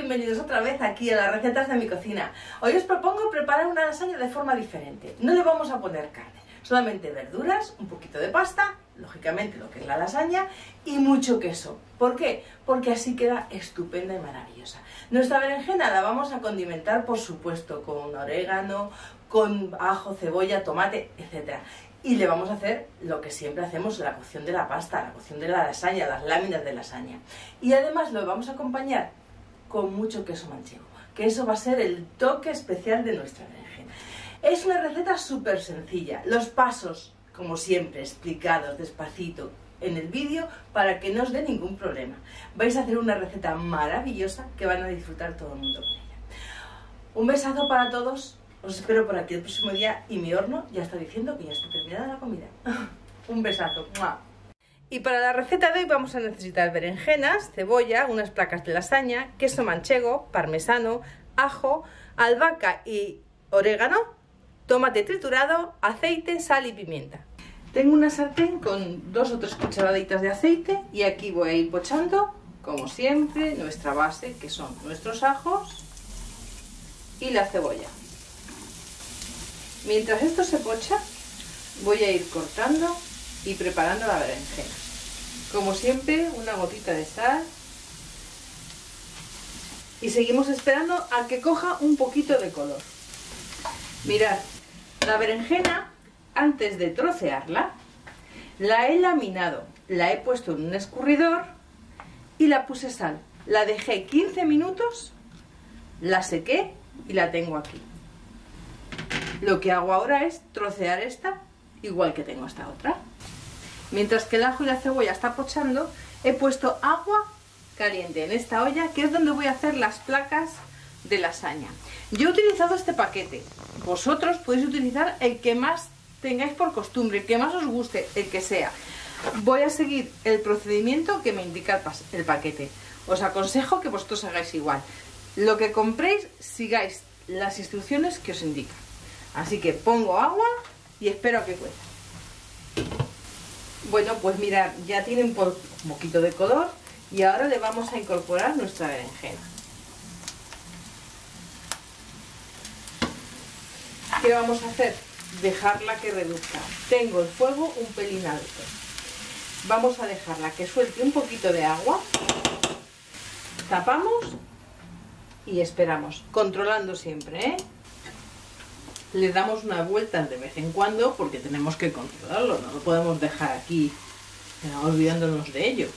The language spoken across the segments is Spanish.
bienvenidos otra vez aquí a las recetas de mi cocina. Hoy os propongo preparar una lasaña de forma diferente. No le vamos a poner carne, solamente verduras, un poquito de pasta, lógicamente lo que es la lasaña, y mucho queso. ¿Por qué? Porque así queda estupenda y maravillosa. Nuestra berenjena la vamos a condimentar, por supuesto, con orégano, con ajo, cebolla, tomate, etc. Y le vamos a hacer lo que siempre hacemos, la cocción de la pasta, la cocción de la lasaña, las láminas de lasaña. Y además lo vamos a acompañar con mucho queso manchego, que eso va a ser el toque especial de nuestra berenjena. Es una receta súper sencilla, los pasos, como siempre, explicados despacito en el vídeo para que no os dé ningún problema. Vais a hacer una receta maravillosa que van a disfrutar todo el mundo con ella. Un besazo para todos. Os espero por aquí el próximo día y mi horno ya está diciendo que ya está terminada la comida. Un besazo. ¡Mua! Y para la receta de hoy vamos a necesitar berenjenas, cebolla, unas placas de lasaña, queso manchego, parmesano, ajo, albahaca y orégano, tomate triturado, aceite, sal y pimienta. Tengo una sartén con 2 o 3 cucharaditas de aceite y aquí voy a ir pochando, como siempre, nuestra base, que son nuestros ajos y la cebolla. Mientras esto se pocha, voy a ir cortando y preparando la berenjena. Como siempre, una gotita de sal. Y seguimos esperando a que coja un poquito de color. Mirad, la berenjena, antes de trocearla, la he laminado. La he puesto en un escurridor y la puse sal. La dejé 15 minutos, la sequé y la tengo aquí. Lo que hago ahora es trocear esta, igual que tengo esta otra. Mientras que el ajo y la cebolla está pochando, he puesto agua caliente en esta olla, que es donde voy a hacer las placas de lasaña. Yo he utilizado este paquete. Vosotros podéis utilizar el que más tengáis por costumbre, el que más os guste, el que sea. Voy a seguir el procedimiento que me indica el paquete. Os aconsejo que vosotros hagáis igual. Lo que compréis, sigáis las instrucciones que os indican. Así que pongo agua y espero a que cueza. Bueno, pues mirad, ya tiene un poquito de color y ahora le vamos a incorporar nuestra berenjena. ¿Qué vamos a hacer? Dejarla que reduzca. Tengo el fuego un pelín alto. Vamos a dejarla que suelte un poquito de agua. Tapamos y esperamos, controlando siempre, ¿eh? Le damos una vuelta de vez en cuando porque tenemos que controlarlo, no lo podemos dejar aquí olvidándonos de ello.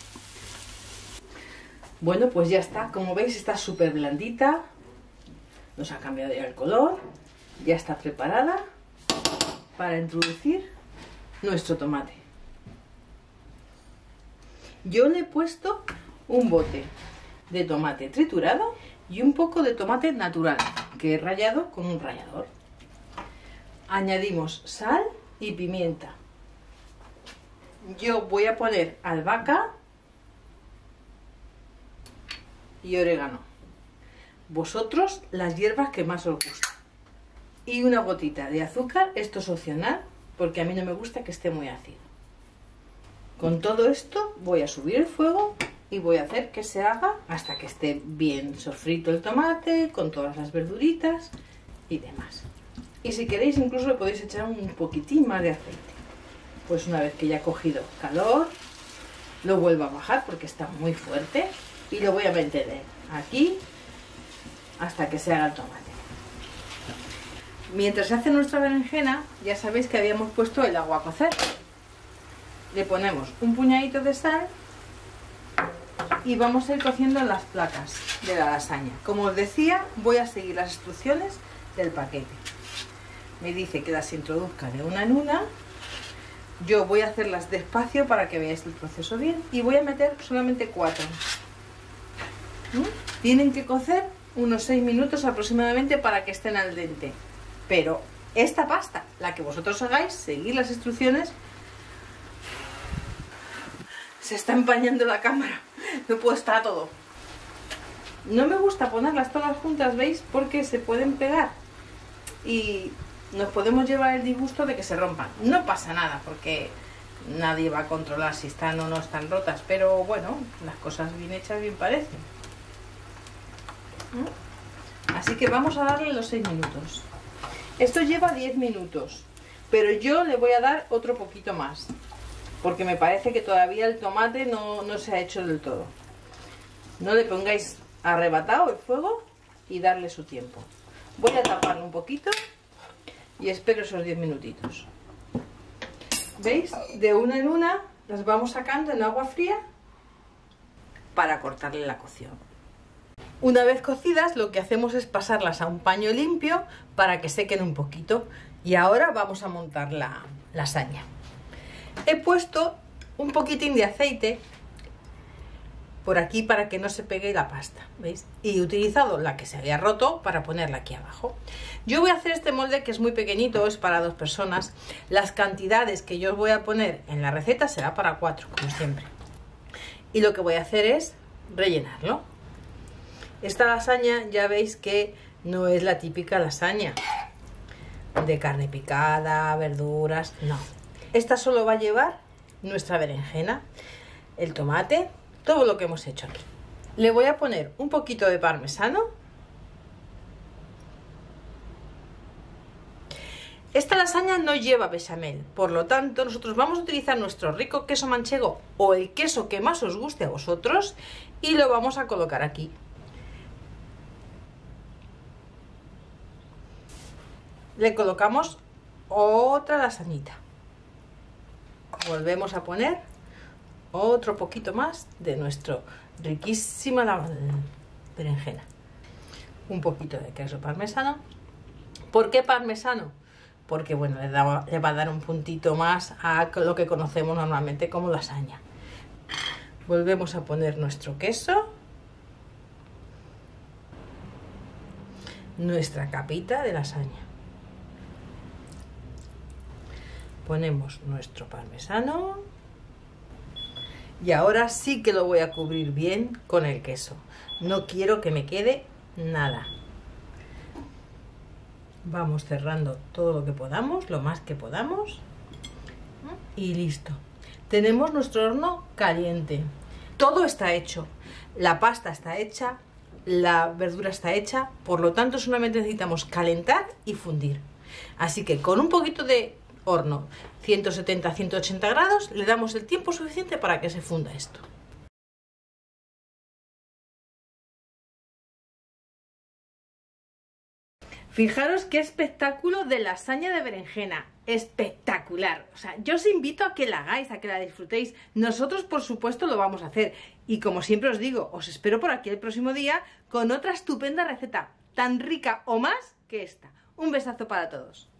Bueno, pues ya está, como veis está súper blandita, nos ha cambiado ya el color, ya está preparada para introducir nuestro tomate. Yo le he puesto un bote de tomate triturado y un poco de tomate natural que he rallado con un rallador. Añadimos sal y pimienta. Yo voy a poner albahaca y orégano. Vosotros las hierbas que más os gustan. Y una gotita de azúcar, esto es opcional, porque a mí no me gusta que esté muy ácido. Con todo esto voy a subir el fuego y voy a hacer que se haga hasta que esté bien sofrito el tomate, con todas las verduritas y demás. Y si queréis incluso le podéis echar un poquitín más de aceite. Pues una vez que ya ha cogido calor, lo vuelvo a bajar porque está muy fuerte y lo voy a mantener aquí hasta que se haga el tomate. Mientras se hace nuestra berenjena, ya sabéis que habíamos puesto el agua a cocer. Le ponemos un puñadito de sal y vamos a ir cociendo las placas de la lasaña. Como os decía, voy a seguir las instrucciones del paquete. Me dice que las introduzca de una en una. Yo voy a hacerlas despacio para que veáis el proceso bien y voy a meter solamente 4. Tienen que cocer unos 6 minutos aproximadamente para que estén al dente. Pero esta pasta, la que vosotros hagáis, seguir las instrucciones. Se está empañando la cámara, no puedo estar a todo. No me gusta ponerlas todas juntas, ¿veis? Porque se pueden pegar y nos podemos llevar el disgusto de que se rompan. No pasa nada porque nadie va a controlar si están o no están rotas, pero bueno, las cosas bien hechas bien parecen. Así que vamos a darle los 6 minutos. Esto lleva 10 minutos, pero yo le voy a dar otro poquito más, porque me parece que todavía el tomate no se ha hecho del todo. No le pongáis arrebatado el fuego y darle su tiempo. Voy a taparlo un poquito y espero esos 10 minutitos. ¿Veis? De una en una las vamos sacando en agua fría para cortarle la cocción. Una vez cocidas, lo que hacemos es pasarlas a un paño limpio para que sequen un poquito. Y ahora vamos a montar la lasaña. He puesto un poquitín de aceite por aquí para que no se pegue la pasta, ¿veis? Y he utilizado la que se había roto para ponerla aquí abajo. Yo voy a hacer este molde que es muy pequeñito, es para 2 personas. Las cantidades que yo os voy a poner en la receta será para 4, como siempre. Y lo que voy a hacer es rellenarlo. Esta lasaña ya veis que no es la típica lasaña de carne picada, verduras, no. Esta solo va a llevar nuestra berenjena, el tomate, todo lo que hemos hecho aquí. Le voy a poner un poquito de parmesano. Esta lasaña no lleva bechamel, por lo tanto nosotros vamos a utilizar nuestro rico queso manchego o el queso que más os guste a vosotros y lo vamos a colocar aquí. Le colocamos otra lasañita. Volvemos a poner otro poquito más de nuestro riquísima berenjena. Un poquito de queso parmesano. ¿Por qué parmesano? Porque bueno, le va a dar un puntito más a lo que conocemos normalmente como lasaña. Volvemos a poner nuestro queso. Nuestra capita de lasaña. Ponemos nuestro parmesano y ahora sí que lo voy a cubrir bien con el queso. No quiero que me quede nada. Vamos cerrando todo lo que podamos, lo más que podamos y listo. Tenemos nuestro horno caliente. Todo está hecho. La pasta está hecha, la verdura está hecha, por lo tanto solamente necesitamos calentar y fundir. Así que con un poquito de horno 170-180 grados le damos el tiempo suficiente para que se funda esto. Fijaros qué espectáculo de lasaña de berenjena, espectacular. O sea, yo os invito a que la hagáis, a que la disfrutéis. Nosotros por supuesto lo vamos a hacer y como siempre os digo, os espero por aquí el próximo día con otra estupenda receta tan rica o más que esta. Un besazo para todos.